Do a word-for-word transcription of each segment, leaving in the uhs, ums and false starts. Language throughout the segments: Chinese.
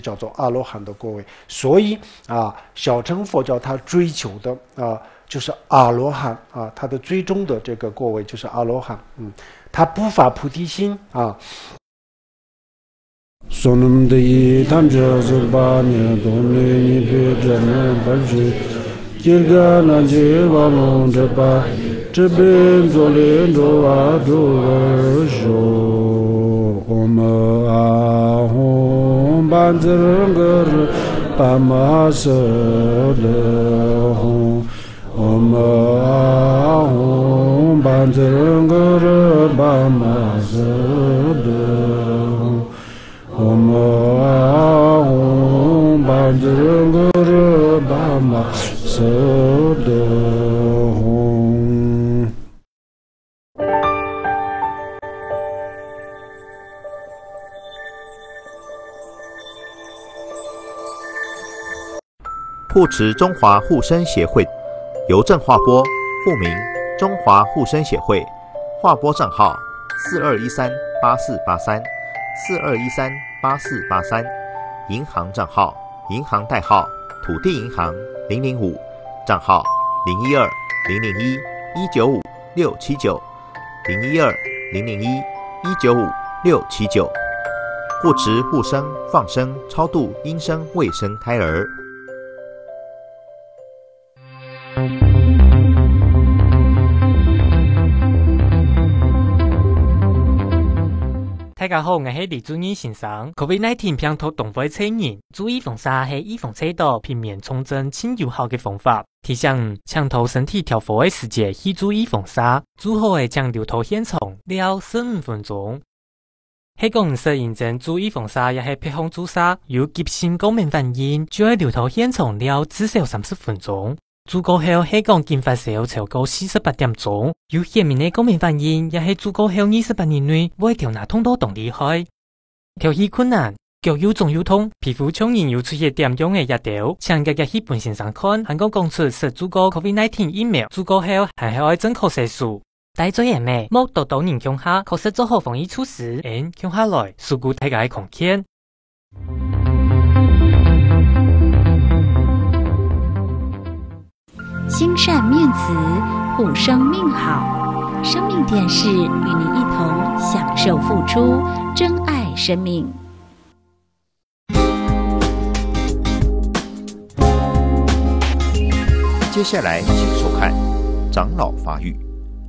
叫做阿罗汉的果位。所以啊，小乘佛教它追求的啊就是阿罗汉啊，它的最终的这个果位就是阿罗汉。嗯，他不发菩提心啊。 Sonum de Tamja Zurbani, Doni Pidana Baji, Kirgana Jivalon Jaba, Jibin Zolin Doa Dojo, Oma Ahom Banzangar, Pamasada, Oma Ahom Banzangar, Pamasada. Om Ahom Bhadrangar Bhama Sadahom。 护持中华护生协会邮政划拨，户名中华护生协会，划拨账号四二一三八四八三。四二一三八四八三，银行账号，银行代号土地银行零零五，账号零一二零零一一九五六七九，零一二零零一一九五六七九，护持护生放生超度阴生未生胎儿。 大家好，我是李主任先生。COVID 十九 病毒同會測驗，注意防曬係預防測到避免重症更有效嘅方法。提醒搶頭身體調和嘅時節去注意防曬，最好係將流頭現場了十五分鐘。喺講唔實認真注意防曬，也係配方注射有急性過敏反應，就係流頭現場了至少三十分鐘。注過後係講經發燒超過四十八點鐘，有顯明嘅過敏反應，也係注過後二十八年內會調哪痛到動厲害。調氣困難，腳有腫有痛，皮膚蒼蠅有出現點樣嘅熱條，請日日去本線上看，韓國講出實注過 COVID 十九 疫苗，注過後係係愛正確射數。大嘴人咩？莫到到年強下，確實做好防疫措施，因強下來，事故大家空間。 心善面慈，护生命好。生命电视与您一同享受付出，珍爱生命。 接下来请收看长老发育。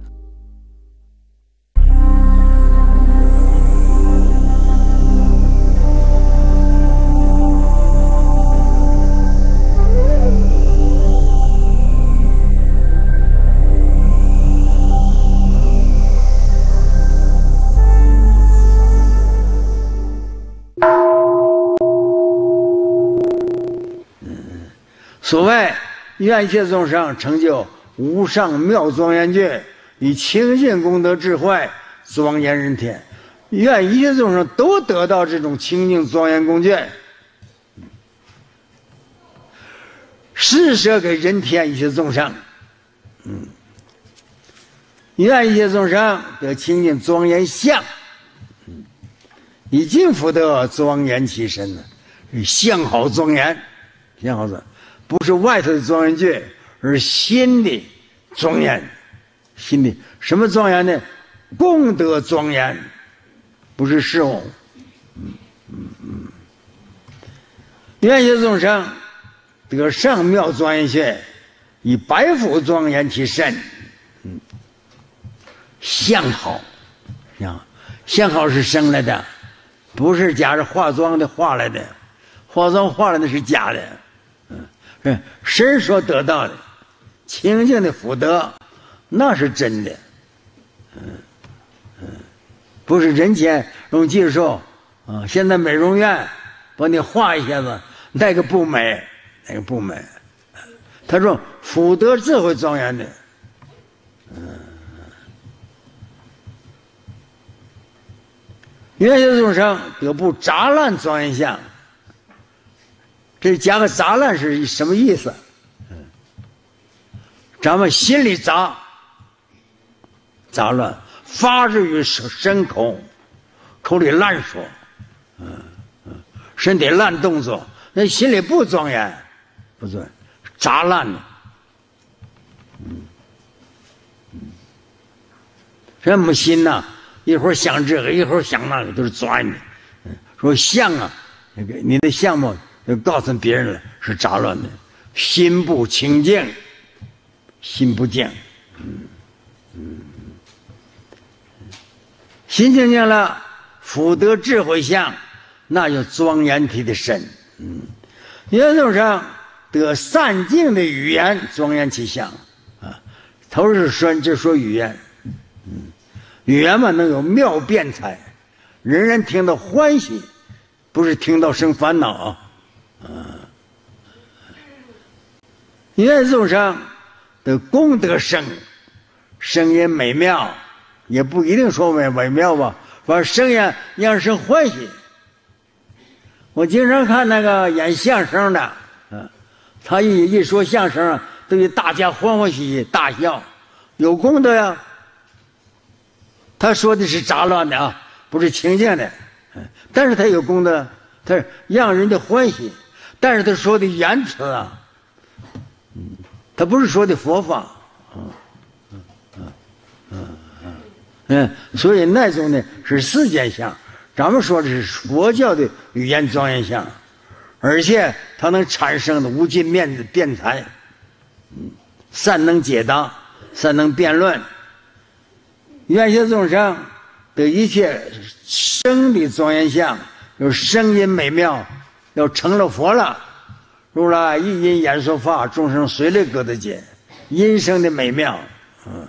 所谓愿一切众生成就无上妙庄严觉，以清净功德智慧庄严人天，愿一切众生都得到这种清净庄严功觉，施舍给人天一切众生。嗯，愿一切众生得清净庄严相，嗯，以尽福德庄严其身呢，相好庄严，相好庄严。不是外头的庄严觉，而是心的庄严。心的什么庄严呢？功德庄严，不是事物。嗯嗯嗯。愿一切众生得上妙庄严觉，以白福庄严其身。嗯，相好，相相好是生来的，不是假着化妆的化来的，化妆化来的是假的。是神所得到的清净的福德，那是真的。嗯嗯，不是人间用技术啊，现在美容院帮你画一下子，那个不美，那个不美。他说福德智慧庄严的，嗯，愿一切众生得不杂乱庄严相。这加个杂乱是什么意思？嗯，咱们心里杂，杂乱发自于身口，口里乱说，嗯嗯， 身体烂动作，那心里不庄严，不庄严，杂乱的。嗯嗯，什么心呐、啊？一会儿想这个，一会儿想那个，都是钻的。嗯，说相啊，那个你的相貌就告诉别人了，是杂乱的，心不清净，心不净。嗯嗯，心清净了，福德智慧相，那就庄严体的身。嗯，原则上得善净的语言，庄严其相啊。头是说就说语言，嗯，语言嘛能有妙辩才，人人听到欢喜，不是听到生烦恼啊。啊，原则上的功德生。声音美妙，也不一定说美美妙吧，反正声音让人欢喜。我经常看那个演相声的，嗯，他一一说相声，都有大家欢欢喜喜大笑，有功德呀。他说的是杂乱的啊，不是清净的，嗯，但是他有功德，他让人的欢喜，但是他说的言辞啊，嗯，他不是说的佛法，啊。嗯，所以那种呢是世间相，咱们说的是佛教的语言庄严相，而且它能产生的无尽面的辩才，嗯，善能解答，善能辩论，愿学众生的一切生的庄严相，有声音美妙，要成了佛了，如来一因演说法，众生随类各得解，音声的美妙，嗯。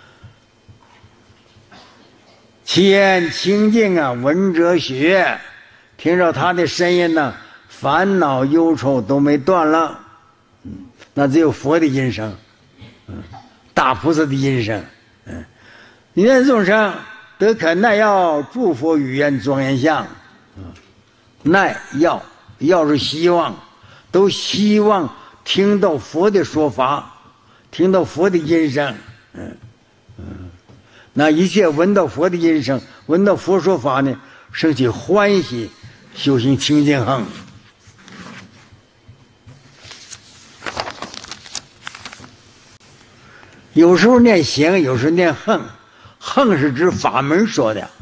其言清净啊，闻者喜悦，听着他的声音呢，烦恼忧愁都没断了。嗯，那只有佛的音声，嗯，大菩萨的音声，嗯，愿众生得肯耐要诸佛语言庄严相，嗯，耐要要是希望，都希望听到佛的说法，听到佛的音声，嗯嗯。那一切闻到佛的音声，闻到佛说法呢，升起欢喜，修行清净行。有时候念行，有时候念横。横是指法门说的，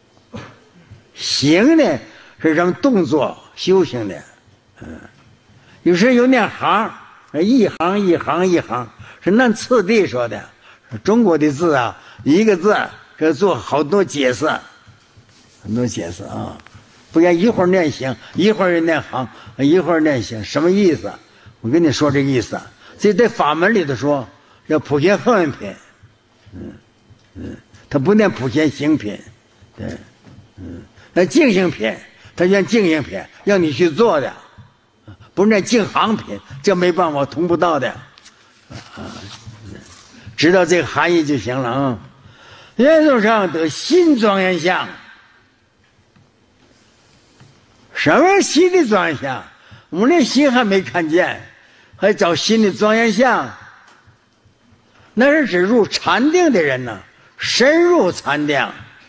行呢是让动作修行的。嗯，有时候有念行，一行一行一行，是按次第说的。中国的字啊。一个字可做好多解释，很多解释啊！不然一会儿念行，一会儿念行，一会儿念行，什么意思？我跟你说这个意思。这在法门里头说要普贤行愿品，嗯嗯，他不念普贤行品，对，嗯，那净行品，他念净行品，让你去做的，不是念净行品，这没办法通不到的，啊，知道这个含义就行了啊。原则上得心庄严相，什么心的庄严相？我们连心还没看见，还找心的庄严相？那是指入禅定的人呢，深入禅定，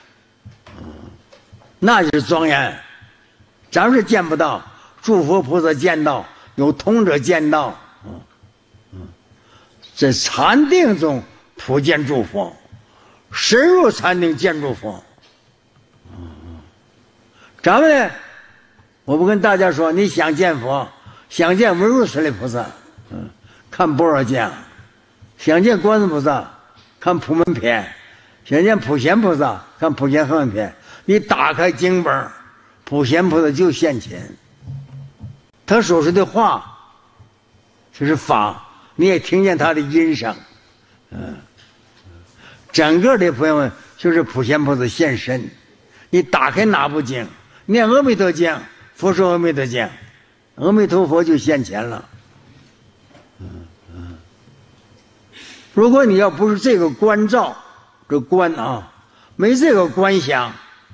那就是庄严。咱是见不到，诸佛菩萨见到，有通者见到，嗯嗯，在禅定中普见诸佛。深入禅定见诸佛，嗯，咱们呢，我不跟大家说，你想见佛，想见文殊师利菩萨，嗯，看般若经；想见观世菩萨，看普门品；想见普贤菩萨，看普贤行愿品。你打开经本，普贤菩萨就现前，他所说的话就是法，你也听见他的音声，嗯。整个的朋友们就是普贤菩萨现身，你打开哪部经，念阿弥陀经，佛说阿弥陀经，阿弥陀佛就现前了。嗯嗯，如果你要不是这个观照，这观啊，没这个观想，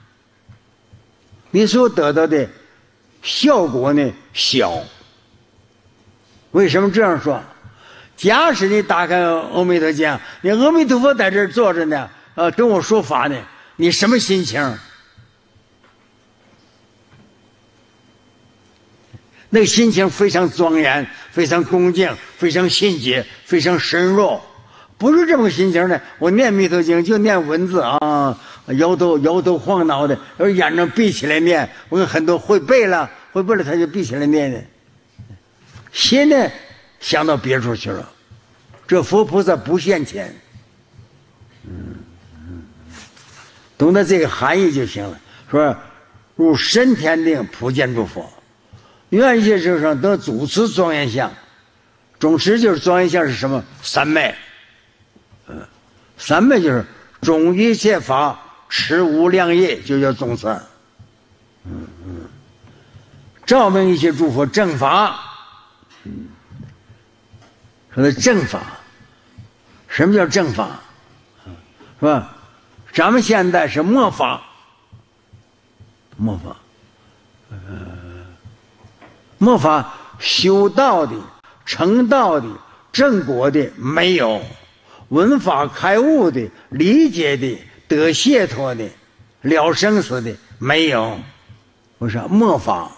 你所得到的效果呢小。为什么这样说？假使你打开阿弥陀经，你阿弥陀佛在这儿坐着呢，呃，跟我说法呢，你什么心情？ 那个心情非常庄严，非常恭敬，非常信解，非常深入。不是这么个心情呢，我念弥陀经就念文字啊，摇头摇头晃脑的，要是眼睛闭起来念，我有很多会背了，会背了他就闭起来念的，心呢想到别处去了。这佛菩萨不现前，嗯嗯，懂得这个含义就行了。说入神天定，普见诸佛。愿一切世上得主持庄严相，总持就是庄严相是什么？三昧。嗯，三昧就是种一切法，持无量业，就叫总持。嗯嗯，照明一切诸佛正法。嗯，说的正法，什么叫正法？是吧？咱们现在是末法，末法，呃，末法修道的、成道的、正果的没有，闻法开悟的、理解的、得解脱的、了生死的没有。我说末法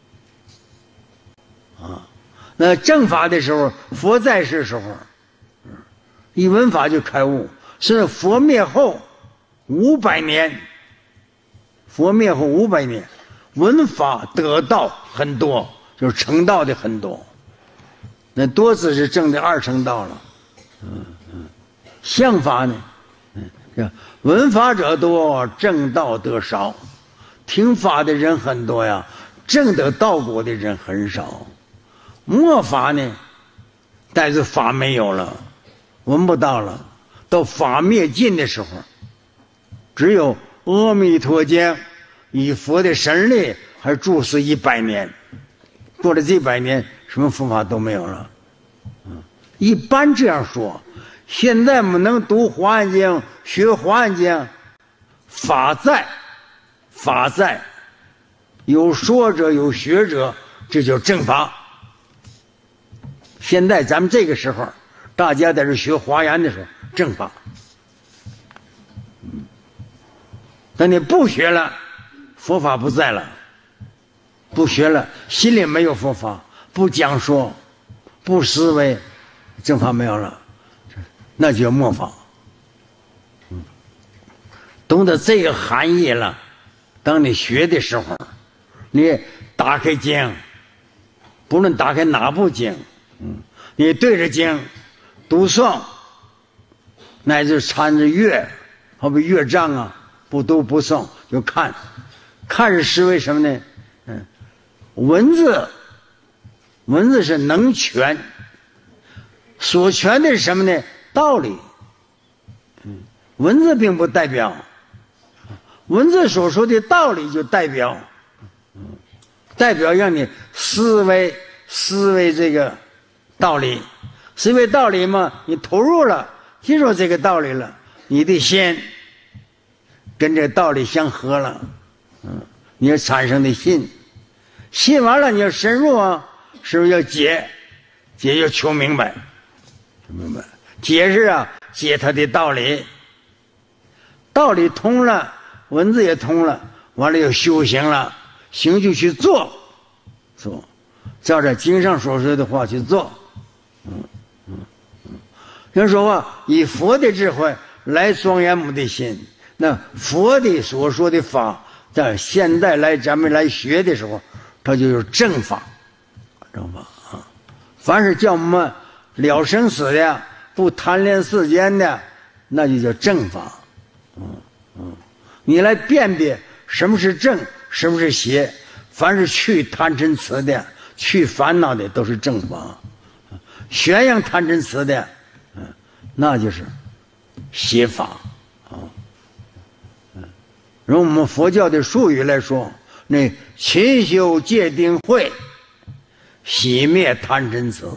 啊，那正法的时候，佛在世时候，一闻法就开悟，是佛灭后五百年，佛灭后五百年，闻法得道很多，就是成道的很多。那多次是证的二成道了。嗯嗯，相法呢？嗯，闻法者多，证道得少。听法的人很多呀，证得道果的人很少。末法呢？但是法没有了，闻不到了。到法灭尽的时候，只有阿弥陀经以佛的神力还住世一百年，过了这百年，什么佛法都没有了。嗯，一般这样说。现在我们能读华严经，学华严经，法在，法在，有说者有学者，这叫正法。现在咱们这个时候，大家在这学华严的时候，正法。嗯，但你不学了，佛法不在了，不学了，心里没有佛法，不讲说，不思维，正法没有了，那就叫末法。嗯，懂得这个含义了，当你学的时候，你打开经，不论打开哪部经，嗯，你对着经读诵，乃至参着乐，好比乐章啊，不读不诵就看，看是视为什么呢？嗯，文字，文字是能诠，所诠的是什么呢？道理。嗯，文字并不代表，文字所说的道理就代表，嗯，代表让你思维思维这个道理，思维道理嘛，你投入了，接受这个道理了，你的心跟这个道理相合了，嗯，你要产生的信，信完了你要深入啊，是不是要解？解要求明白，求明白。解释啊，解他的道理，道理通了，文字也通了，完了又修行了，行就去做，做，照着经上所说的话去做。嗯嗯嗯，人说话以佛的智慧来庄严我们的心，那佛的所说的法，在现在来咱们来学的时候，它就是正法，正法啊！凡是叫我们了生死的，不贪恋世间的，那就叫正法。嗯嗯，你来辨别什么是正，什么是邪，凡是去贪嗔痴的，去烦恼的，都是正法。宣扬贪嗔痴的，嗯，那就是邪法啊。嗯，用我们佛教的术语来说，那勤修戒定慧，熄灭贪嗔痴。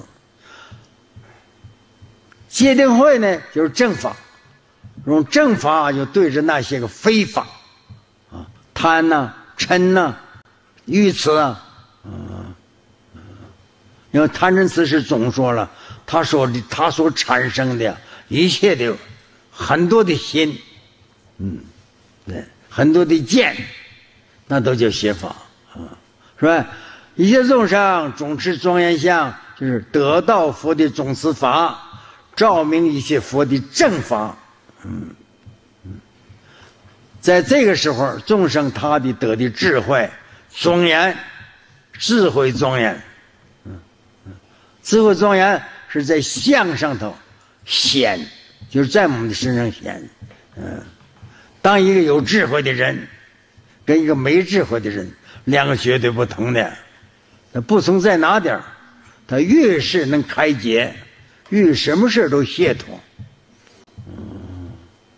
戒定慧呢，就是正法，用正法就对着那些个非法啊，贪呐、嗔呐、愚痴啊，嗯，因为贪嗔痴是总说了，他说的他所产生的一切的很多的心，嗯，对，很多的见，那都叫邪法啊，是吧？ 一切众生总持庄严相，就是得到佛的总持法，照明一切佛的正法。嗯嗯，在这个时候，众生他的得的智慧庄严，智慧庄严。嗯嗯，智慧庄严是在相上头显，就是在我们的身上显。嗯，当一个有智慧的人跟一个没智慧的人，两个绝对不同的。那不同在哪点？他越是能开解，越什么事都解脱。嗯，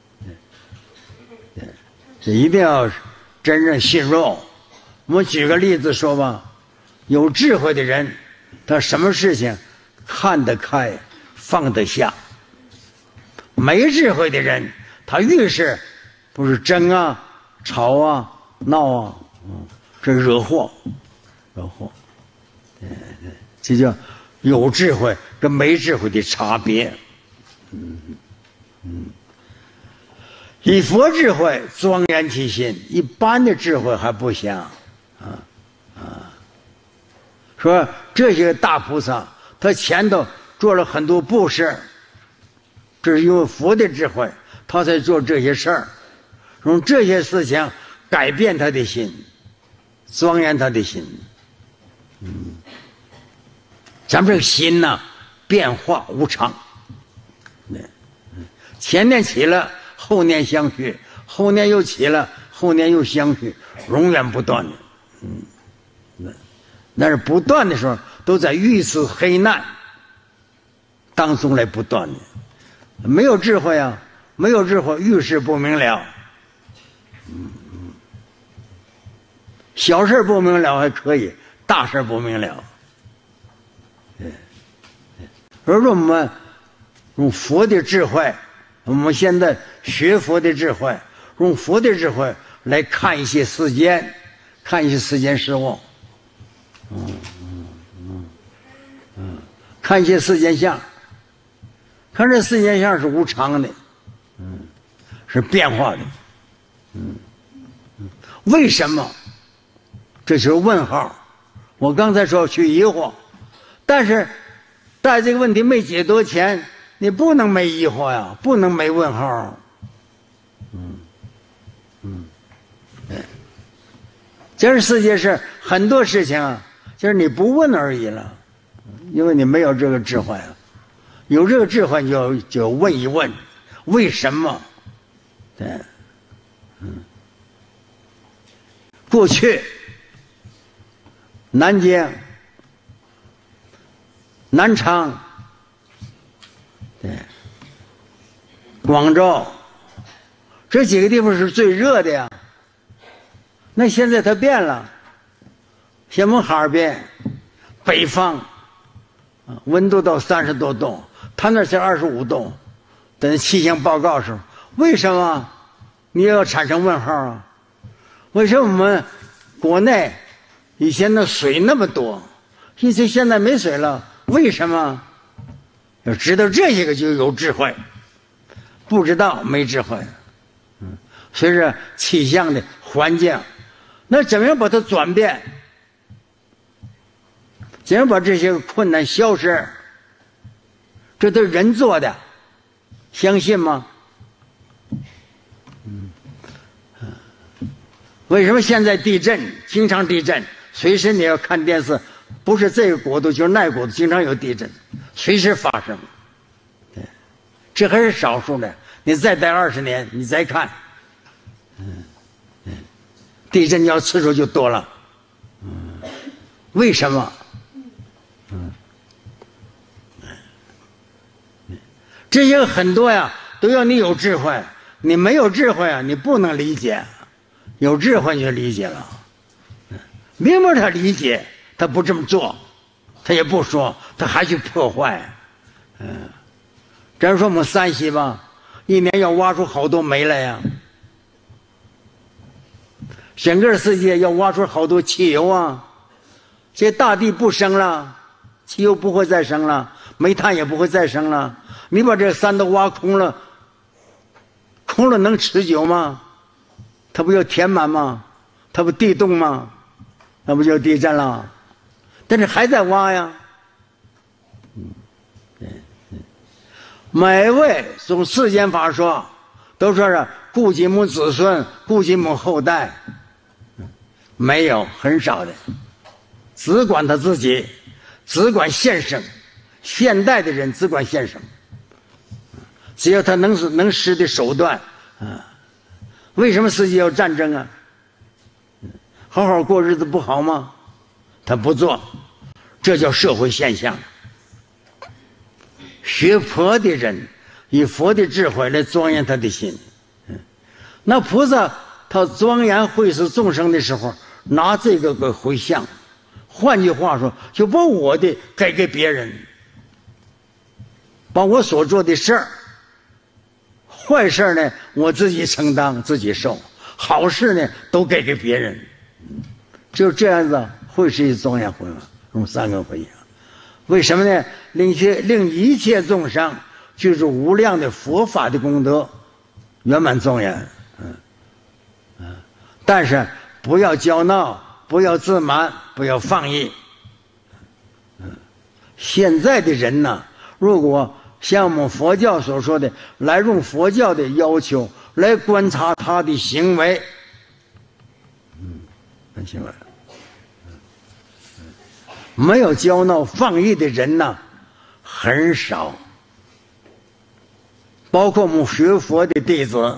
对，这一定要真正信入。我们举个例子说吧，有智慧的人，他什么事情看得开，放得下；没智慧的人，他越是不是争啊、吵啊、闹啊，嗯，这惹祸，惹祸。对对，这叫有智慧跟没智慧的差别。嗯嗯，以佛智慧庄严其心，一般的智慧还不行。啊啊，说这些大菩萨，他前头做了很多布施，这是因为佛的智慧，他才做这些事儿，用这些事情改变他的心，庄严他的心。嗯，咱们这个心呢，变化无常。前年起了，后年相续，后年又起了，后年又相续，永远不断的。嗯，那但是不断的时候，都在遇刺黑难当中来不断的。没有智慧啊，没有智慧，遇事不明了。嗯嗯，小事不明了还可以，大事不明了。对，而我们用佛的智慧，我们现在学佛的智慧，用佛的智慧来看一些世间，看一些世间事物，嗯嗯嗯嗯，看一些世间相，看这世间相是无常的，嗯，是变化的，嗯嗯，为什么？这就是问号。我刚才说去疑惑，但是在这个问题没解决前，你不能没疑惑呀，不能没问号。嗯嗯，对，这世界是很多事情啊，就是你不问而已了，因为你没有这个智慧啊。有这个智慧，你就就问一问，为什么？对，嗯，过去南京、南昌，对，广州这几个地方是最热的呀。那现在它变了，像我们哈尔滨北方，温度到三十多度，它那是二十五度。等气象报告时候，为什么你要产生问号啊？为什么我们国内以前的水那么多，现在现在没水了？为什么？要知道这些个就有智慧，不知道没智慧。嗯，随着气象的环境，那怎么样把它转变？怎样把这些困难消失？这都是人做的，相信吗？嗯，为什么现在地震经常地震？随时你要看电视，不是这个国度就是那个国度，经常有地震，随时发生。对，这还是少数的。你再待二十年，你再看，嗯嗯，地震要次数就多了。嗯，为什么？嗯，这些很多呀，都要你有智慧。你没有智慧啊，你不能理解。有智慧你就理解了。明明他理解，他不这么做，他也不说，他还去破坏。嗯，假如说我们山西吧，一年要挖出好多煤来呀，整个世界要挖出好多汽油啊，这大地不生了，汽油不会再生了，煤炭也不会再生了。你把这山都挖空了，空了能持久吗？它不就填满吗？它不地动吗？那不就地震了？ 但是还在挖呀。嗯，对对，每位从世间法说，都说是顾及母子孙，顾及母后代，没有，很少的，只管他自己，只管现生。现代的人只管现生，只要他能使能使的手段啊。为什么世界要战争啊？好好过日子不好吗？他不做，这叫社会现象。学佛的人以佛的智慧来庄严他的心，那菩萨他庄严会使众生的时候，拿这个给回向，换句话说，就把我的给给别人，把我所做的事儿，坏事呢我自己承担自己受，好事呢都给给别人，就这样子会是一庄严会吗？用三个回应，为什么呢？令一切令一切众生就是无量的佛法的功德圆满庄严。嗯嗯，但是不要骄闹，不要自满，不要放逸。嗯，现在的人呢，如果像我们佛教所说的，来用佛教的要求来观察他的行为，嗯，很行为，没有骄傲放逸的人呢，很少。包括我们学佛的弟子，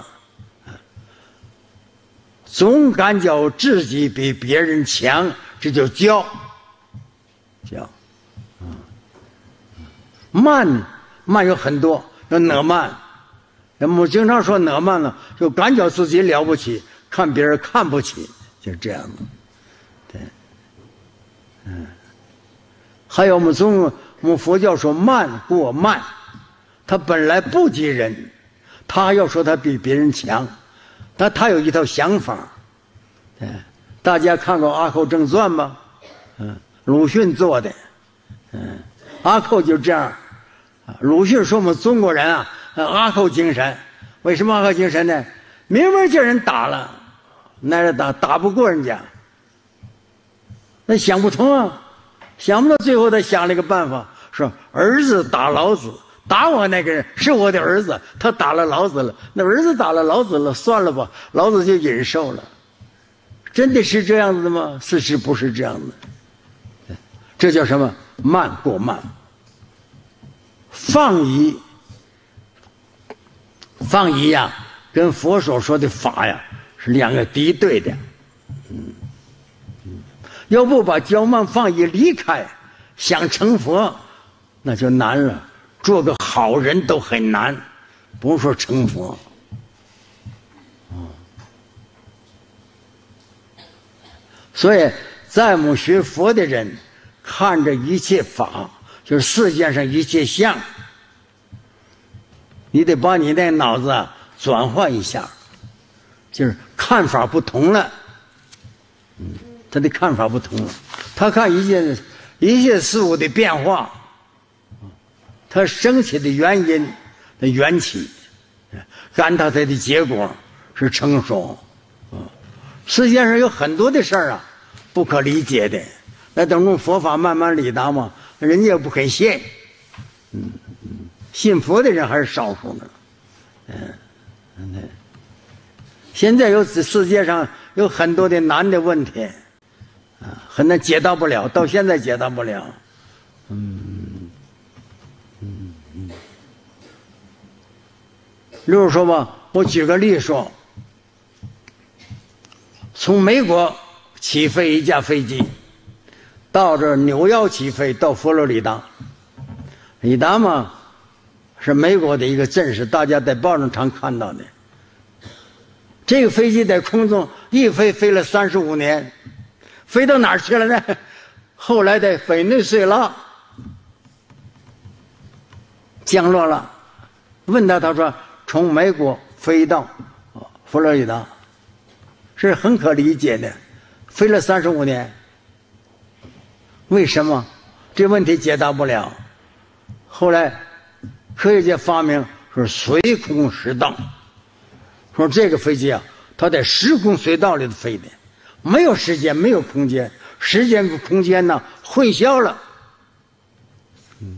总感觉自己比别人强，这就骄，骄，嗯，慢。慢有很多，有哪慢，我们经常说哪慢呢，就感觉自己了不起，看别人看不起，就是这样的。对，嗯，还有我们中我们佛教说慢过慢，他本来不及人，他要说他比别人强，但他有一套想法。对，大家看过《阿寇正传》吗？嗯，鲁迅做的。嗯，阿寇就这样。鲁迅说我们中国人啊，阿寇精神。为什么阿寇精神呢？明明叫人打了，那人打打不过人家，那想不通啊，想不到最后他想了一个办法，说儿子打老子，打我那个人是我的儿子，他打了老子了，那儿子打了老子了，算了吧，老子就忍受了。真的是这样子的吗？事实不是这样的。这叫什么？慢过慢。放逸，放逸呀，跟佛所说的法呀是两个敌对的。嗯嗯，要不把骄慢放逸离开，想成佛那就难了。做个好人都很难，不用说成佛。嗯，所以在我们学佛的人，看着一切法。就是世界上一切相，你得把你那脑子啊转换一下，就是看法不同了。嗯，他的看法不同了，他看一切一切事物的变化，它升起的原因的缘起，感到它的结果是成熟。嗯，世界上有很多的事儿啊，不可理解的，那等用佛法慢慢理达嘛。人家也不肯信，嗯嗯，信佛的人还是少数呢，嗯嗯，现在有世界上有很多的难的问题，啊，很难解答不了，到现在解答不了，嗯嗯嗯。例如说吧，我举个例说，从美国起飞一架飞机。到这纽约起飞到佛罗里达，里达嘛是美国的一个镇市，大家在报上常看到的。这个飞机在空中一飞飞了三十五年，飞到哪儿去了呢？后来在委内瑞拉降落了。问他，他说从美国飞到佛罗里达，是很可理解的，飞了三十五年。为什么？这问题解答不了。后来科学家发明说随空时道，说这个飞机啊，它在时空隧道里头飞的，没有时间，没有空间，时间和空间呢混淆了。嗯，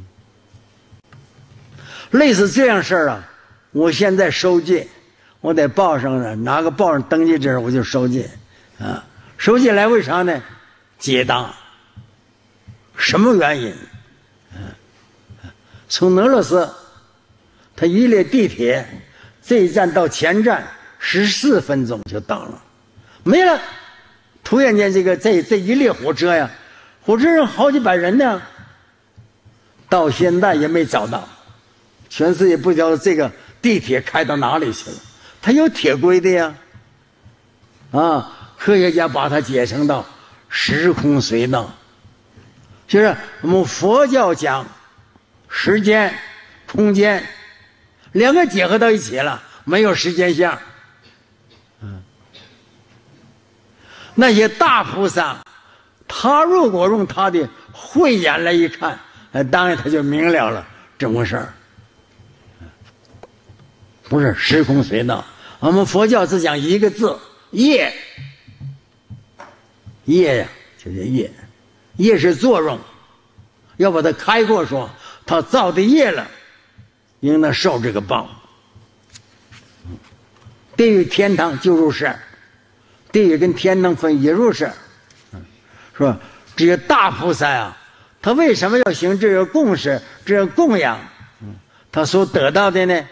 类似这样事儿啊，我现在收进，我在报上呢，哪个报上登记这我就收进，啊，收进来为啥呢？解答。什么原因？嗯，从俄罗斯，他一列地铁，这一站到前站十四分钟就到了，没了。突然间，这个这这一列火车呀，火车上好几百人呢，到现在也没找到，全世界不知道这个地铁开到哪里去了。它有铁轨的呀，啊，科学家把它解成到时空隧道，就是我们佛教讲时间、空间两个结合到一起了，没有时间相。嗯，那些大菩萨，他如果用他的慧眼来一看，哎，当然他就明了了这么回事儿。不是时空隧道，我们佛教只讲一个字业，业呀，就是业，业是作用，要把它开过说，他造的业了，应当受这个报。地狱天堂就入世，地狱跟天堂分也入世，是吧？这些大菩萨啊，他为什么要行这个供施、这个供养？他所得到的呢？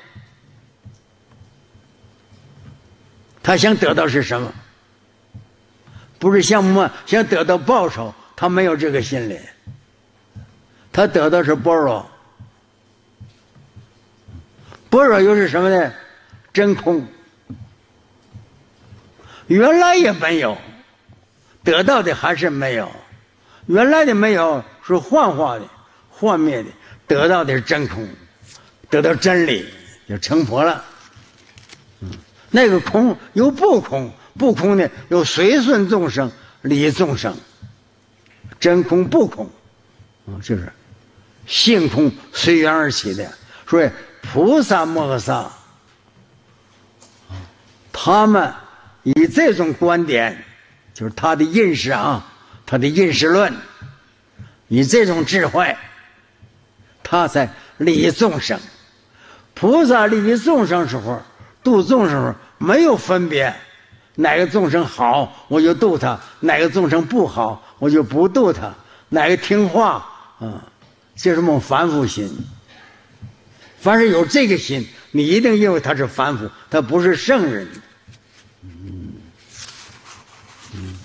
他想得到是什么？不是像我们想得到报酬，他没有这个心理。他得到是般若，般若又是什么呢？真空。原来也没有，得到的还是没有。原来的没有是幻化的、幻灭的，得到的是真空，得到真理就成佛了。嗯，那个空有不空，不空呢有随顺众生、利众生，真空不空，嗯，就是性空随缘而起的。所以菩萨摩诃萨，他们以这种观点，就是他的认识啊，他的认识论，以这种智慧，他才利益众生。菩萨利益众生时候，度众生时候没有分别，哪个众生好我就度他，哪个众生不好我就不度他，哪个听话啊，这是我们凡夫心。凡是有这个心，你一定认为他是凡夫，他不是圣人。嗯嗯，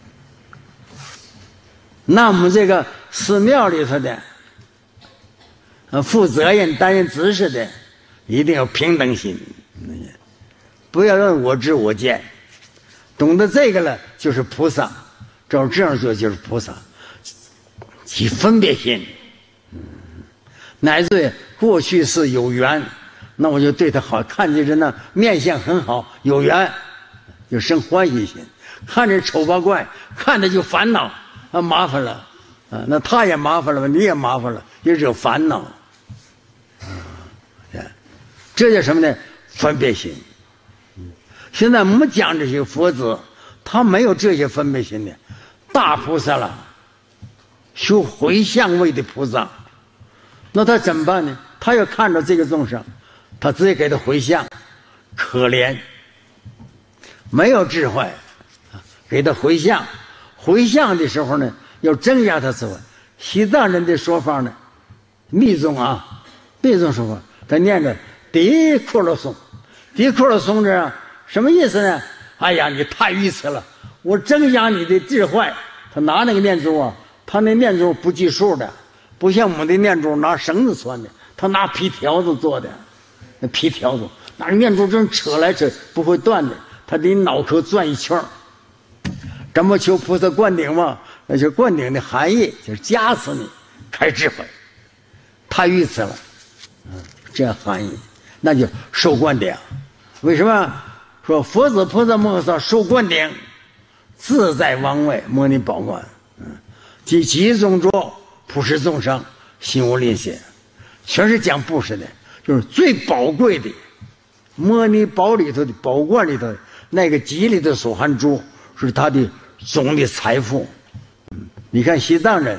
那我们这个寺庙里头的，呃，负责任担任执事的，一定要平等心，不要让我知我见。懂得这个了，就是菩萨。照这样做就是菩萨，起分别心。嗯，乃至过去是有缘，那我就对他好，看见人呢面相很好，有缘，就生欢喜心；看着丑八怪，看着就烦恼，啊，麻烦了，啊，那他也麻烦了吧，你也麻烦了，也惹烦恼。啊，这叫什么呢？分别心。现在我们讲这些佛子，他没有这些分别心的，大菩萨了，修回向位的菩萨，那他怎么办呢？他要看到这个众生，他直接给他回向，可怜，没有智慧，给他回向。回向的时候呢，要增加他智慧。西藏人的说法呢，密宗啊，密宗说法，他念着迪库罗颂，迪库罗颂这什么意思呢？哎呀，你太愚痴了！我增加你的智慧。他拿那个念珠啊，他那念珠不计数的，不像我们的念珠拿绳子穿的，他拿皮条子做的，那皮条子，那个念珠真扯来扯不会断的，他得脑壳转一圈。咱们求菩萨灌顶嘛，那就灌顶的含义就是加持你开智慧。太愚痴了，嗯，这样含义，那就受灌顶。为什么？说佛子菩萨摩诃萨受灌顶，自在王位摩尼宝冠，嗯，即集中着普施众生，心无吝惜，全是讲布施的，就是最宝贵的摩尼宝里头的宝冠里头那个集里头所含珠，是他的总的财富。嗯，你看西藏人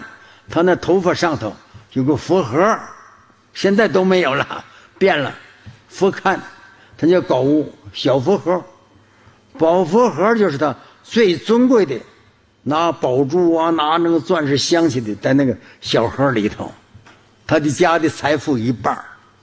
他那头发上头有个佛盒，现在都没有了，变了。佛龛，它叫高屋小佛盒，宝佛盒就是他最尊贵的，拿宝珠啊，拿那个钻石镶起的，在那个小盒里头，他的家的财富一半儿。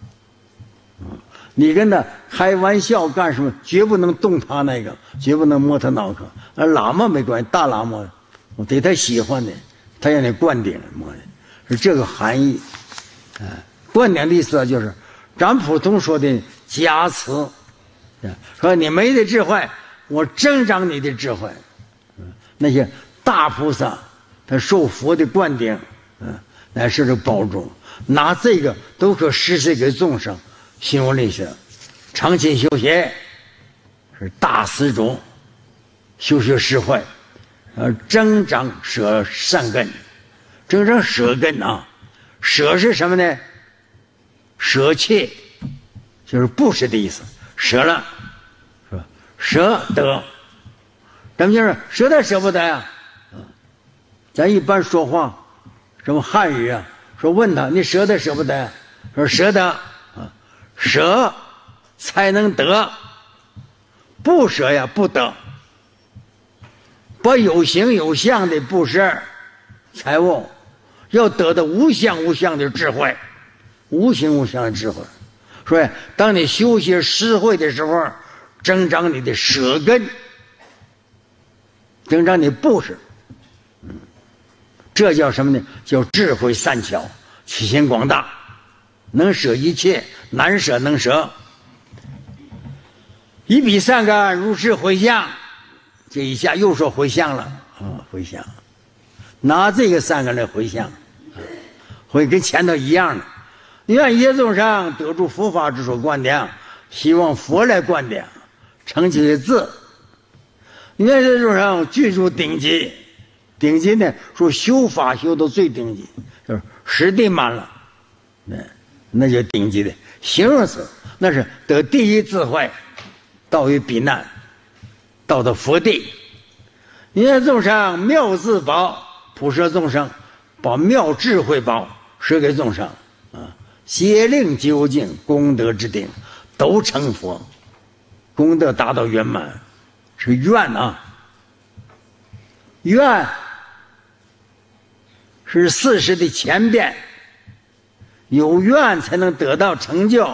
你跟他开玩笑干什么？绝不能动他那个，绝不能摸他脑壳。而喇嘛没关系，大喇嘛，我对他喜欢的，他让你灌顶，摸的，是这个含义。啊，灌顶的意思就是，咱普通说的加持，说你没的智慧，我增长你的智慧。那些大菩萨，他受佛的灌顶，嗯，乃是这宝珠，拿这个都可施施给众生。心无力学，长期修学是大施主，修学实惠，呃，增长舍善根，增长舍根啊，舍是什么呢？舍弃，就是布施的意思，舍了，是吧？舍得，咱们就是舍得舍不得呀、啊？咱一般说话，什么汉语啊？说问他你舍得舍不得？说舍得。舍才能得，不舍呀不得。把有形有相的布施财物，要得到无相无相的智慧，无形无相的智慧。所以，当你修习实惠的时候，增长你的舍根，增长你布施，嗯，这叫什么呢？叫智慧善巧，起心广大。能舍一切，难舍能舍。一比三个如是回向，这一下又说回向了啊，回向，拿这个三个来回向，会跟前头一样的。愿一切众生得住佛法之所灌顶，希望佛来灌顶，成其字。愿一切众生具足顶级，顶级呢说修法修到最顶级，就是实地满了，嗯。那就顶级的形容词，那是得第一智慧，到于彼难，到的佛地。一切众生妙自宝，普摄众生，把妙智慧宝施给众生啊，皆令究竟功德之顶，都成佛，功德达到圆满，是愿啊。愿是事实的前变。有愿才能得到成就，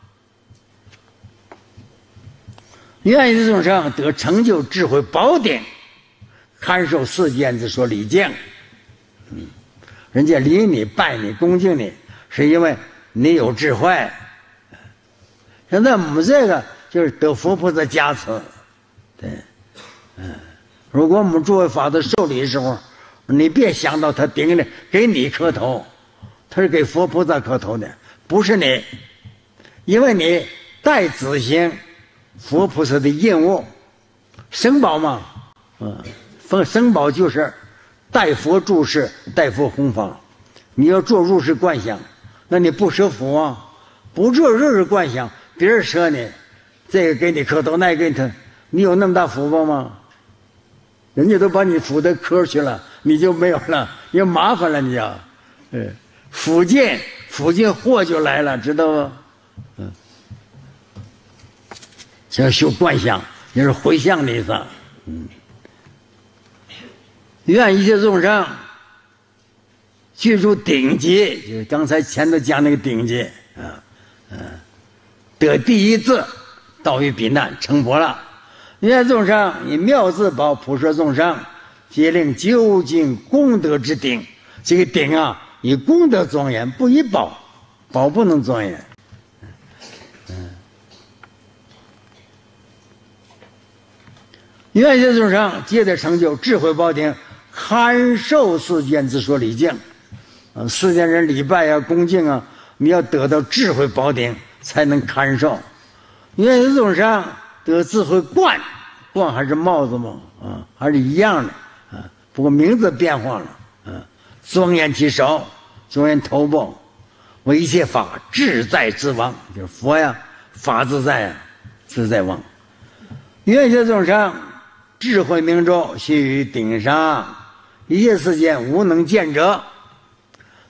愿意的众生得成就智慧宝典，堪受世间之所礼敬。嗯，人家礼你、拜你、恭敬你，是因为你有智慧。现在我们这个就是得佛菩萨加持，对，嗯，如果我们诸位法师受礼的时候，你别想到他顶着给你磕头。他是给佛菩萨磕头的，不是你，因为你带子行佛菩萨的任务，生宝嘛，嗯，奉生宝就是代佛住世，代佛弘法。你要做入世观想，那你不舍福啊，不做入世观想，别人舍你，这个给你磕头，那个给你，你有那么大福报吗？人家都把你福的磕去了，你就没有了，也麻烦了你啊，嗯。附近附近祸就来了，知道吗？嗯，叫修观想，也是回向的意思。嗯，愿一切众生具足顶级，就是刚才前头讲那个顶级啊，嗯，得第一字，到于彼难，成佛了。一切众生以妙自宝普摄众生，皆令究竟功德之顶。这个顶啊。以功德庄严，不以宝，宝不能庄严。嗯，愿一切众生皆得成就智慧宝顶，堪受世间之所礼敬。啊，世间人礼拜啊、恭敬啊，你要得到智慧宝顶才能堪受。愿一切众生得智慧冠，冠还是帽子嘛，啊，还是一样的啊，不过名字变化了，啊。庄严其手，庄严头部，为一切法自在之王，就是佛呀，法自在啊，自在王。愿一切众生智慧明周，系于顶上，一切世间无能见者，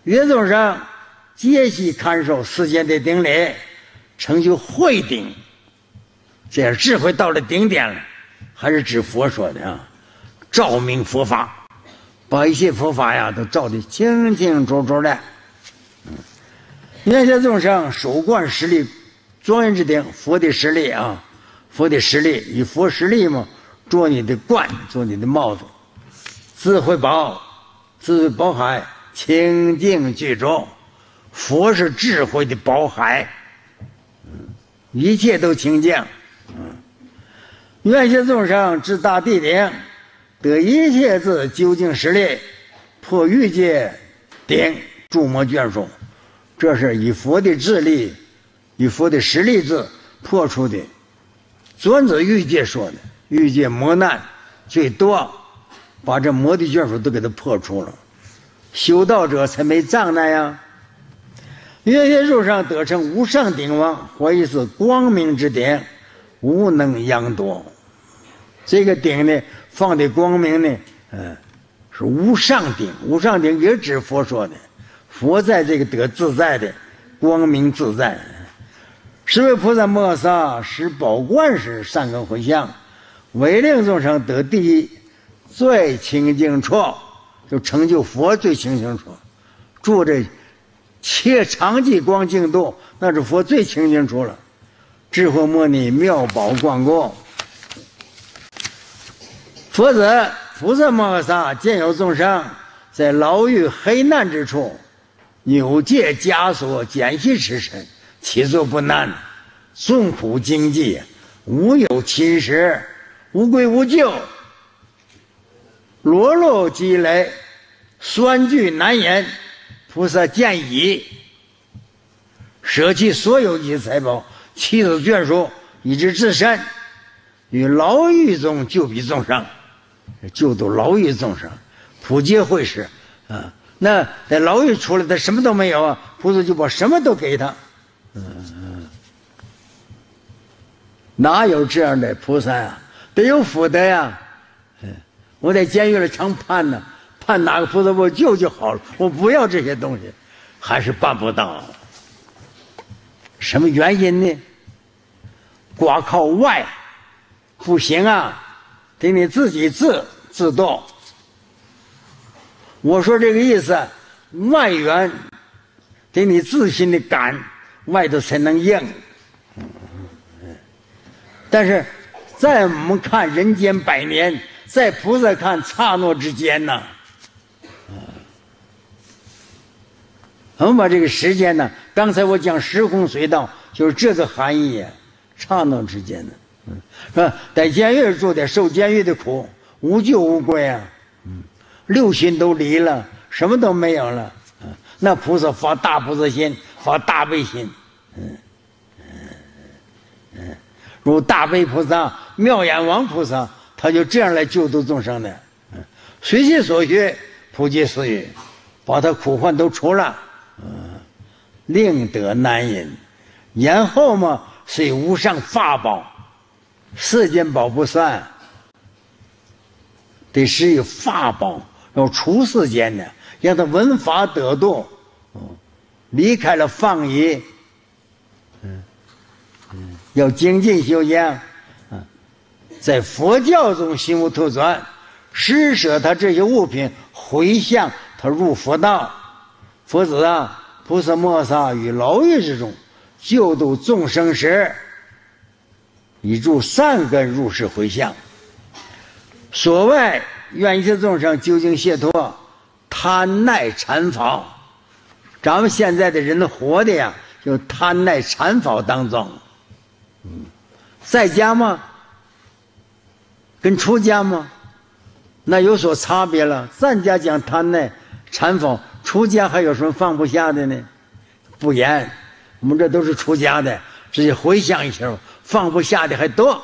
越众生皆悉看受世间的顶礼，成就慧顶，这样智慧到了顶点了。还是指佛说的啊，照明佛法，把一切佛法呀都照得清清楚楚的。嗯，愿些众生守观实力，庄严之顶，佛的实力啊，佛的实力，以佛实力嘛，做你的冠，做你的帽子，智慧宝，智慧宝海，清净具足。佛是智慧的宝海，嗯，一切都清净。嗯，愿些众生至大地顶，得一切自究竟实力，破欲界顶，诸魔眷属。这是以佛的智力，以佛的实力智破除的。尊者欲界说的，欲界魔难最多，把这魔的眷属都给他破除了，修道者才没障碍呀。愿些众生得成无上顶王，或以是光明之顶，无能扬夺。这个顶呢，放的光明呢，嗯，是无上顶。无上顶也指佛说的，佛在这个得自在的光明自在。十位菩萨摩诃萨使宝冠时善根回向，为令众生得第一最清净处，就成就佛最清净处。住这切常寂光净度，那是佛最清净处了。智慧摩尼妙宝光供。佛子菩萨摩诃萨见有众生在牢狱黑难之处，扭戒枷锁，减息持身，其作不难，众苦经济，无有侵蚀，无归无救，裸露积累，酸具难言。菩萨见已，舍弃所有一切财宝，妻子眷属，以至自身，于牢狱中救彼众生，救度牢狱众生，普皆会师啊。那在牢狱出来，他什么都没有啊，菩萨就把什么都给他。嗯，哪有这样的菩萨呀？得有福德呀。嗯，我在监狱里常盼呢。盼哪个菩萨我救就好了，我不要这些东西，还是办不到。什么原因呢？光靠外不行啊，得你自己自自动。我说这个意思，外援得你自心的感，外头才能应。但是在我们看人间百年，在菩萨看刹那之间呢。我们把这个时间呢，刚才我讲时空隧道，就是这个含义，刹那之间的，嗯，是吧？在监狱住的，受监狱的苦，无救无归啊，嗯，六心都离了，什么都没有了，嗯，那菩萨发大菩萨心，发大悲心，嗯嗯嗯，如大悲菩萨、妙眼王菩萨，他就这样来救度众生的，嗯，随其所需，普济私语，把他苦患都除了。嗯，令得难引，然后嘛，虽无上法宝，世间宝不算，得是有法宝，要出世间的，让他闻法得度，嗯，离开了放逸，嗯嗯，要精进修养，嗯，在佛教中心无突转，施舍他这些物品，回向他入佛道。佛子啊，菩萨摩诃萨于牢狱之中救度众生时，以助善根入世回向。所谓愿一切众生究竟解脱，贪耐缠法。咱们现在的人活的呀，就贪耐缠法当中。嗯，在家吗？跟出家吗？那有所差别了。在家讲贪耐缠法。出家还有什么放不下的呢？不言，我们这都是出家的，直接回想一下，放不下的还多，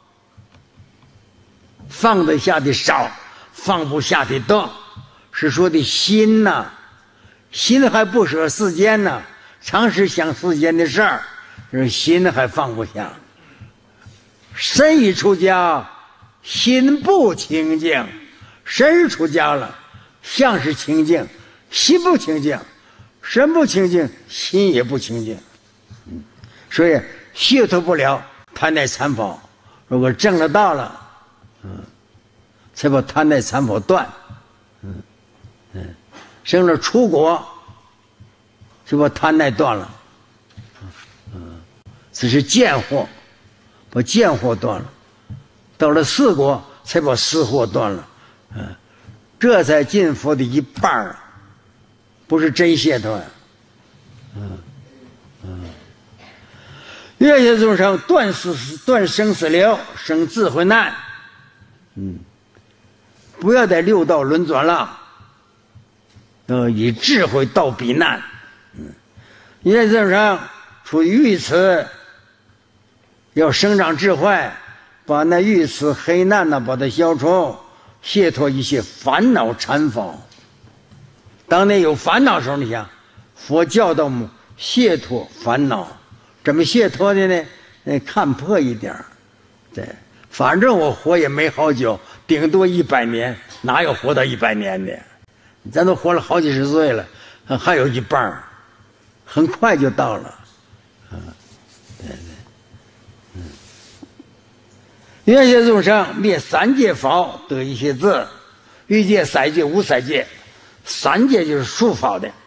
放得下的少，放不下的多，是说的心呐、啊，心还不舍世间呢，常时想世间的事儿，这心还放不下。身已出家，心不清净；身出家了，相是清净。心不清净， 身不清净，心也不清净。嗯，所以解脱不了贪爱残暴。如果证了道了，嗯，才把贪爱残暴断。嗯嗯，生了出国，就把贪爱断了。嗯，这是见惑，把见惑断了。到了四国，才把四惑断了。嗯，这才进佛的一半啊，不是真解脱。嗯嗯，愿解众生断死断生死流，生智慧难。嗯，不要在六道轮转了，呃，以智慧道彼难。嗯，愿解众生处于愚痴，要生长智慧，把那愚痴黑难呢，把它消除，解脱一切烦恼缠缚。当你有烦恼的时候，你想佛教导我们解脱烦恼，怎么解脱的呢？呃，看破一点，对，反正我活也没好久，顶多一百年，哪有活到一百年的？咱都活了好几十岁了，还有一半，很快就到了。嗯，对对，嗯。愿解众生灭三界法，得一切智，欲界、色界、无色界。三界就是术法的，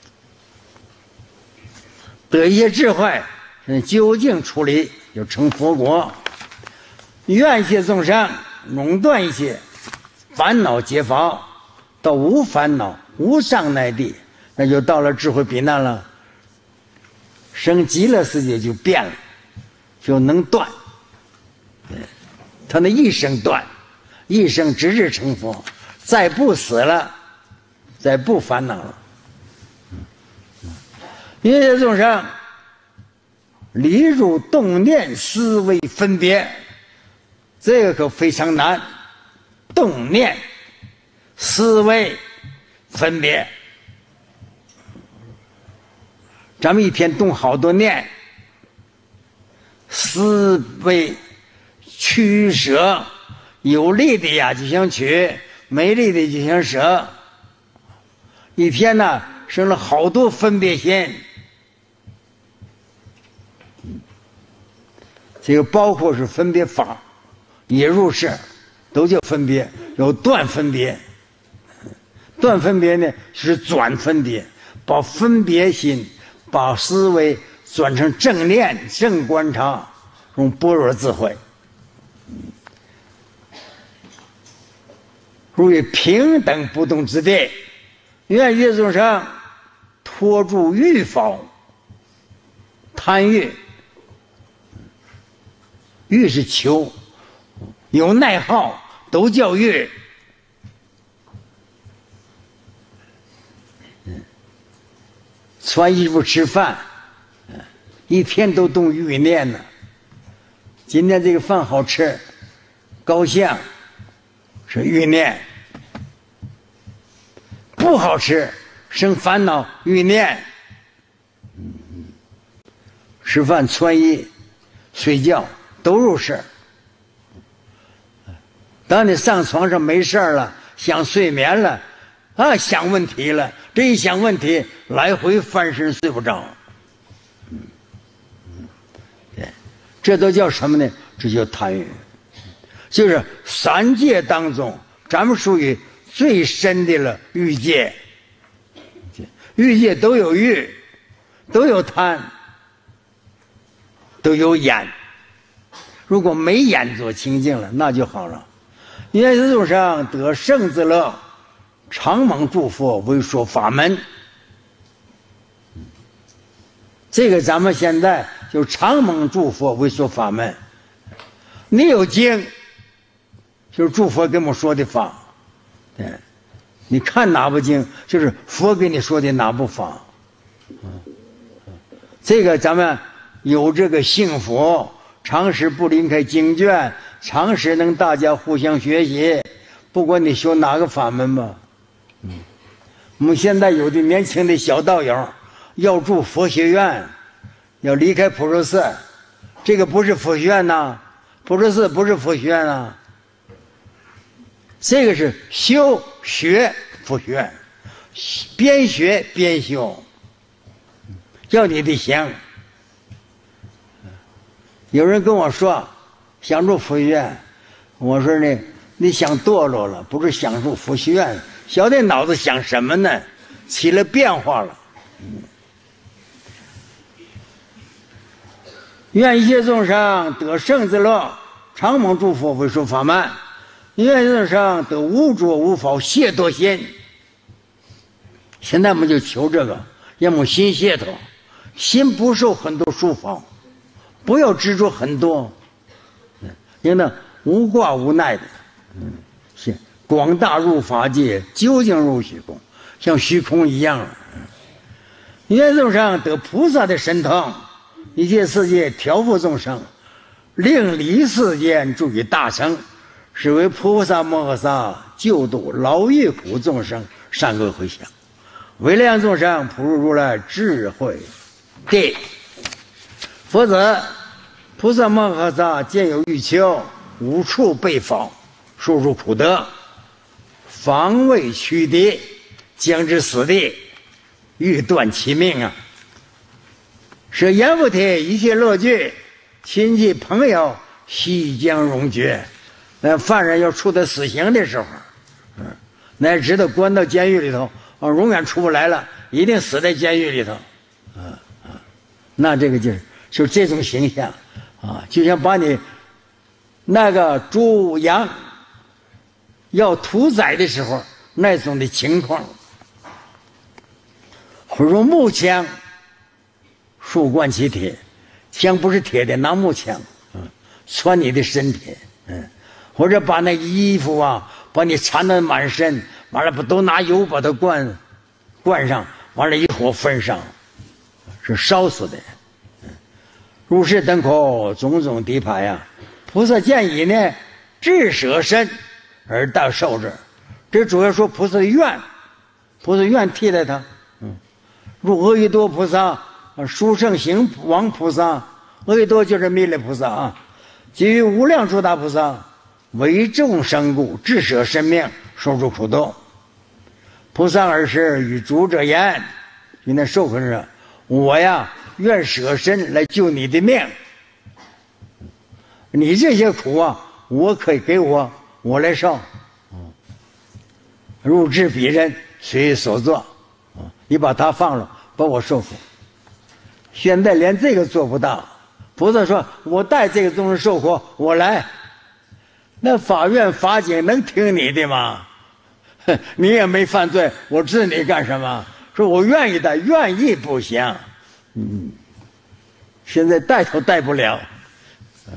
得一些智慧，究竟处理就成佛国。愿解众生垄断一切烦恼解法，到无烦恼无障碍地，那就到了智慧彼难了。生极乐世界就变了，就能断。他那一生断，一生直至成佛，再不死了，再不烦恼了。因为众生离入动念思维分别，这个可非常难。动念思维分别，咱们一天动好多念，思维取舍，有利的呀就想取，没利的就想舍。一天呢生了好多分别心，这个包括是分别法，也入世，都叫分别。有断分别，断分别呢是转分别，把分别心，把思维转成正念、正观察，用般若智慧。入于平等不动之地，愿解众生脱住欲法，贪欲，欲是求，有内耗都叫欲。穿衣服吃饭，一天都动欲念呢。今天这个饭好吃，高兴是欲念；不好吃生烦恼欲念。吃饭、穿衣、睡觉都入世。当你上床上没事了，想睡眠了，啊，想问题了，这一想问题，来回翻身睡不着。嗯，对，这都叫什么呢？这叫贪欲。就是三界当中，咱们属于最深的了欲界。欲界都有欲，都有贪，都有眼。如果没眼做清净了，那就好了。愿解众生得胜之乐，常蒙诸佛为说法门。这个咱们现在就常蒙诸佛为说法门。你有经，就是诸佛给我们说的法。对，你看哪部经，就是佛给你说的哪部法。这个咱们有这个幸福，常时不离开经卷，常时能大家互相学习，不管你修哪个法门吧。嗯，我们现在有的年轻的小道友要住佛学院，要离开普陀寺，这个不是佛学院呐，普陀寺不是佛学院啊，这个是修学佛学院，边学边修。 要你的想。有人跟我说想住佛学院，我说呢，你想堕落了，不是想住佛学院，小的脑子想什么呢？起了变化了。愿一切众生得生之乐，常蒙诸佛为说法门。愿一切众生得无着无法解脱心。现在我们就求这个，要么心解脱，心不受很多束缚，不要执着很多，应当无挂无奈的。嗯，是广大入法界，究竟入虚空，像虚空一样。愿众生得菩萨的神通，一切世界调伏众生，令离世间助于大成，是为菩萨摩诃萨救度劳役苦众生善恶回向，为量众生普入如来智慧地。否则菩萨摩诃萨见有欲求，无处备访，受入苦德，防卫驱敌，将之死地，欲断其命啊！是阎浮提一切乐具，亲戚朋友悉将永绝。那犯人要处在死刑的时候，嗯，乃至的关到监狱里头，啊，永远出不来了，一定死在监狱里头，啊啊，那这个就是就是这种形象，啊，就像把你那个猪羊要屠宰的时候那种的情况。或者木枪，树贯其铁，枪不是铁的，拿木枪，嗯，穿你的身体，嗯，或者把那衣服啊，把你缠得满身，完了不都拿油把它灌，灌上，完了一火焚上，是烧死的。嗯，如是等口种种敌牌呀，菩萨见以呢，智舍身而大受之。这主要说菩萨的愿，菩萨愿替代他。嗯，如阿逸多菩萨、殊胜行王菩萨，阿逸多就是弥勒菩萨啊，及于无量诸大菩萨，为众生故，智舍身命，受诸苦斗。菩萨尔时与诸者言：“与那受苦者，我呀，愿舍身来救你的命。你这些苦啊，我可以给我，我来受。入智彼人，随所作。你把他放了，把我受苦。现在连这个做不到。菩萨说：我带这个众生受苦，我来。那法院法警能听你的吗？你也没犯罪，我治你干什么？说我愿意带，愿意不行。嗯，现在带都带不了。嗯，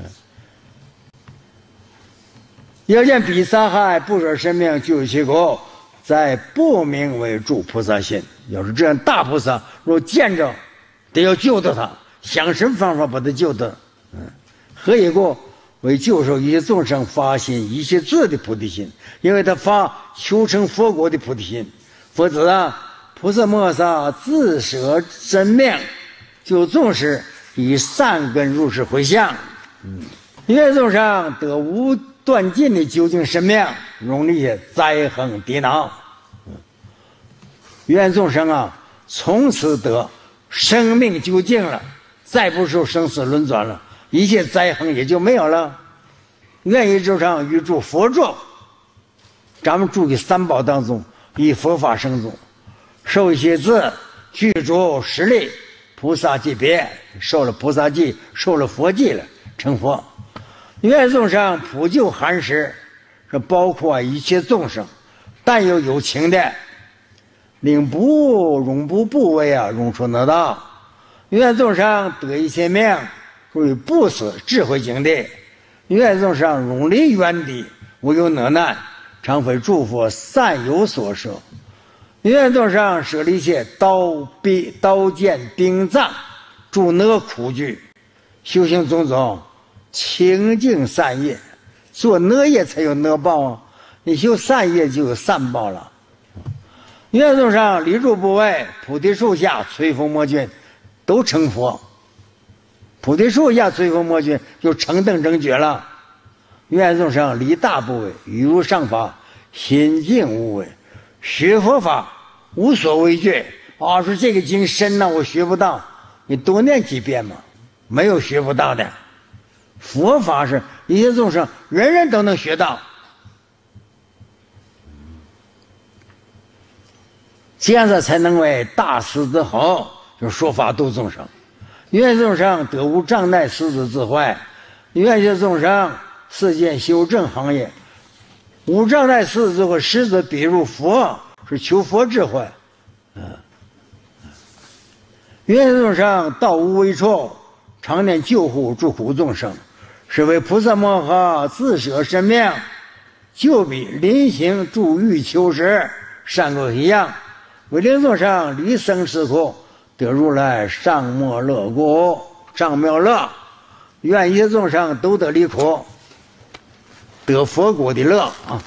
要见彼杀害不舍生命，救其苦，在不明为助菩萨心。要是这样大菩萨，若见着，得要救得他，想什么方法把他救得？嗯，何以故？为救受一切众生发心一切智的菩提心，因为他发求成佛国的菩提心。否则啊，菩萨摩诃萨自舍真命，救众时以善根入世回向。嗯，一切众生得无断尽的究竟生命，容离灾横敌恼。愿众生啊，从此得生命究竟了，再不受生死轮转了，一切灾横也就没有了。愿意众生与诸佛咒，咱们住于三宝当中，以佛法生中，受一些字，具足实力，菩萨记别，受了菩萨记，受了佛记了，成佛。愿众生普救寒食，这包括一切众生，但有有情的，令不永不部位啊，永出得道。愿众生得一切命，属于不死智慧境地。愿众生永离原地，无有能难，常非诸佛善有所舍。愿众生舍离一切刀兵刀剑兵杖，诸恶苦具，修行种种清净善业。做恶业才有恶报啊，你修善业就有善报了。愿众生离诸部位，菩提树下摧风魔君，都成佛。菩提树下摧风魔君就成等正觉了。愿众生离大部位，语无上法，心静无为，学佛法无所畏惧。啊，说这个经深呢，我学不到， 你多念几遍嘛，没有学不到的。佛法是一切众生人人都能学到，这样子才能为大师之后，就说法度众生。愿众生得无障碍，四之自坏；愿些众生世间修正行业，无障碍四之慧，实则比如佛，是求佛智慧。嗯，愿众生道无为处，常念救护助苦众生，是为菩萨摩诃自舍生命，救彼临行助欲求实，善恶一样，为令众生离生死苦，得如来上莫乐果，上妙乐。愿一切众生都得离苦，得佛果的乐啊！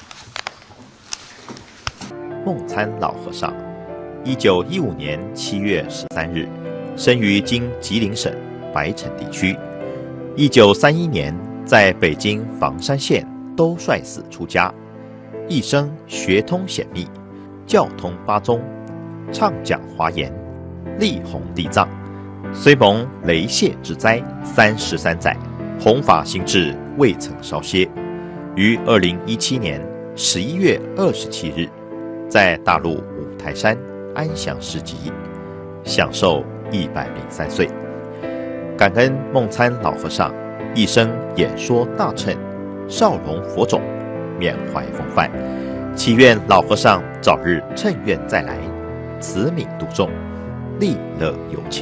梦参老和尚，一九一五年七月十三日，生于今吉林省白城地区。一九三一年，在北京房山县兜率寺出家，一生学通显密，教通八宗，畅讲华严，力弘地藏。虽蒙雷泄之灾三十三载，弘法心志未曾稍歇。于二零一七年十一月二十七日，在大陆五台山安详示寂，享寿一百零三岁。感恩梦参老和尚一生演说大乘，少容佛种，缅怀风范，祈愿老和尚早日乘愿再来，慈悯度众，利乐有情。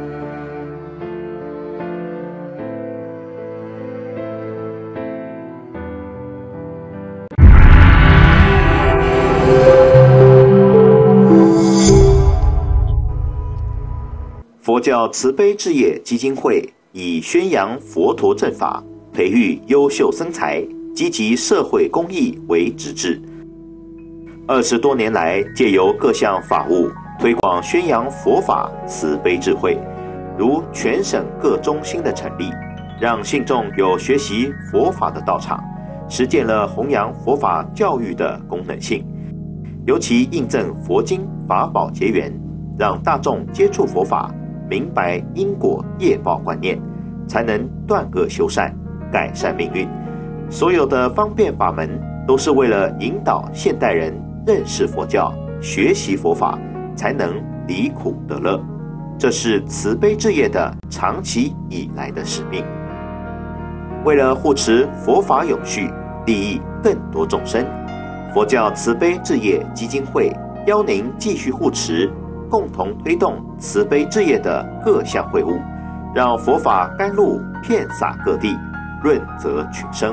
佛教慈悲置业基金会以宣扬佛陀正法、培育优秀僧才、积极社会公益为旨志。二十多年来，借由各项法务推广宣扬佛法慈悲智慧，如全省各中心的成立，让信众有学习佛法的道场，实践了弘扬佛法教育的功能性。尤其印证佛经法宝结缘，让大众接触佛法，明白因果业报观念，才能断恶修善，改善命运。所有的方便法门，都是为了引导现代人认识佛教，学习佛法，才能离苦得乐。这是慈悲置业的长期以来的使命。为了护持佛法永续，利益更多众生，佛教慈悲置业基金会邀您继续护持，共同推动慈悲置业的各项会务，让佛法甘露遍洒各地，润泽群生。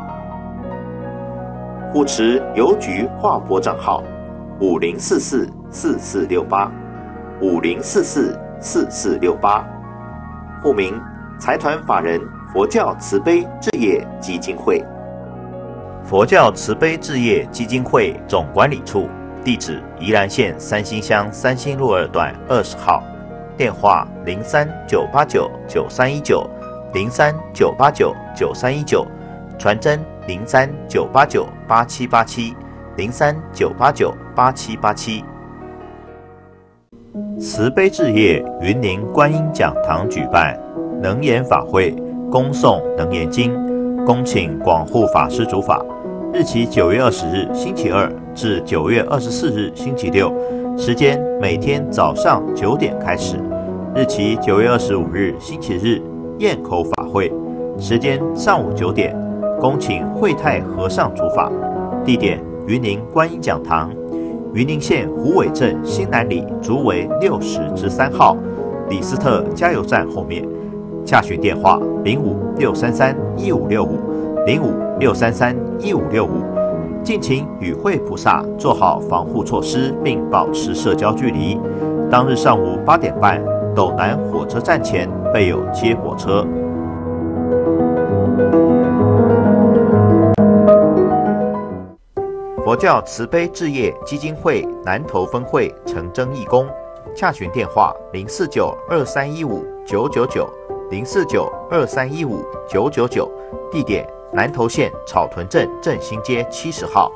护持邮局划拨账号五零四四四四六八五零四四四四六八，户名财团法人佛教慈悲置业基金会。佛教慈悲置业基金会总管理处，地址宜兰县三星乡三星路二段二十号，电话零三九八九九三一九零三九八九九三一九，传真零三九八九八七八七零三九八九八七八七。慈悲置业云林观音讲堂举办能言法会，恭诵能言经，恭请广护法师主法。日期九月二十日星期二至九月二十四日星期六，时间每天早上九点开始。日期九月二十五日星期日堰口法会，时间上午九点，恭请慧泰和尚主法。地点云林观音讲堂，云林县虎尾镇新南里竹围六十之三号，李斯特加油站后面。洽询电话零五六三三一五六五零五六三三一五六五。敬请与会菩萨做好防护措施，并保持社交距离。当日上午八点半，斗南火车站前备有接驳车。佛教慈悲置业基金会南投分会诚征义工，洽询电话零四九二三一五九九九零四九二三一五九九九，地点南投县草屯镇振兴街七十号。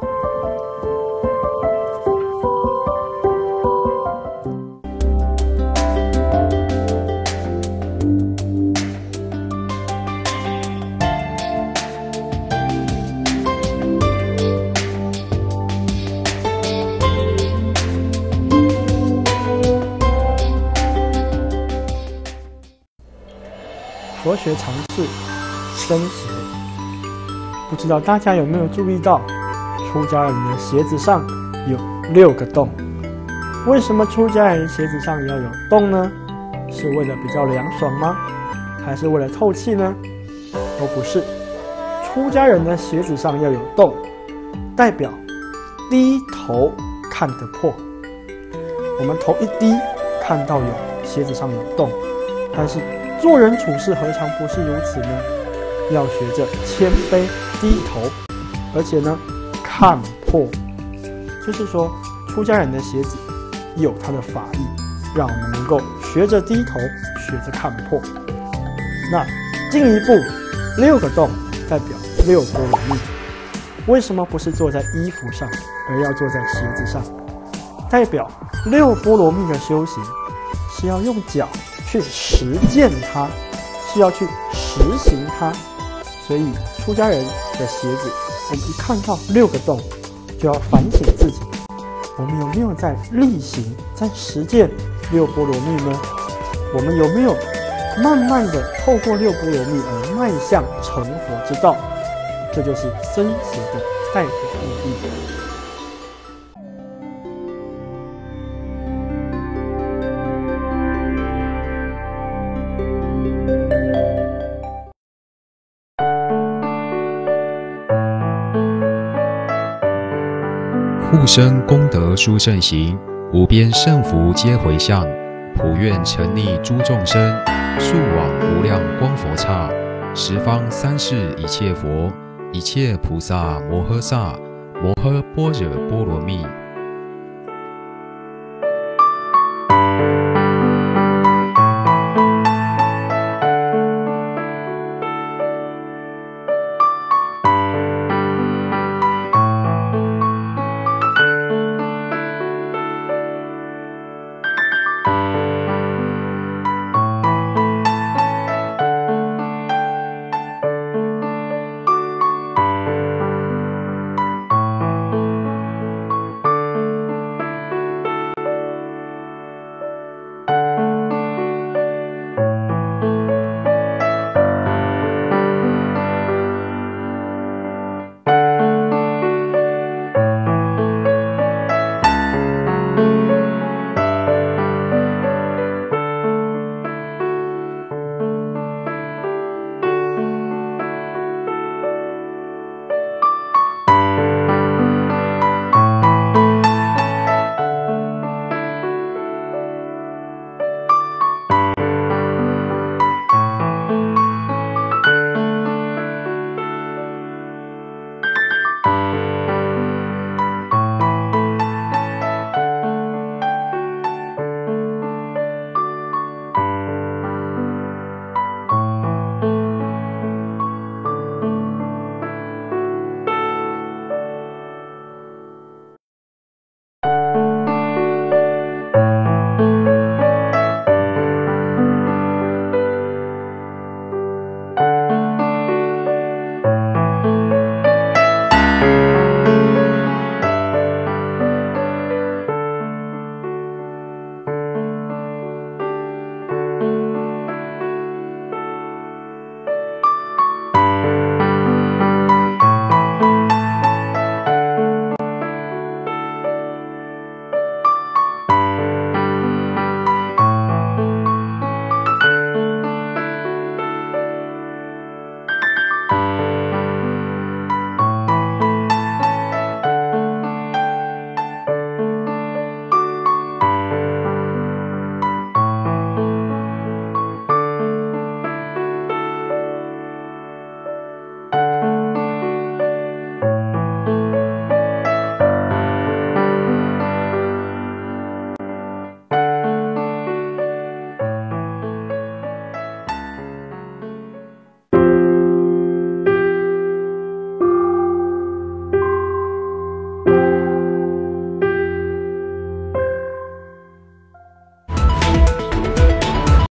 佛学常识生邪。不知道大家有没有注意到，出家人的鞋子上有六个洞。为什么出家人鞋子上要有洞呢？是为了比较凉爽吗？还是为了透气呢？都不是。出家人的鞋子上要有洞，代表低头看得破。我们头一低，看到有鞋子上有洞，但是做人处事何尝不是如此呢？要学着谦卑低头，而且呢看破，就是说出家人的鞋子有它的法力，让我们能够学着低头，学着看破。那进一步，六个洞代表六波罗蜜。为什么不是坐在衣服上，而要坐在鞋子上？代表六波罗蜜的修行是要用脚去实践它，是要去实行它。所以出家人的鞋子，我们一看到六个洞，就要反省自己，我们有没有在力行，在实践六波罗蜜呢？我们有没有慢慢的透过六波罗蜜而迈向成佛之道？这就是僧鞋的代表意义。 护生功德殊胜行，无边胜福皆回向，普愿成利诸众生，速往无量光佛刹，十方三世一切佛，一切菩萨摩诃萨，摩诃般若波罗蜜。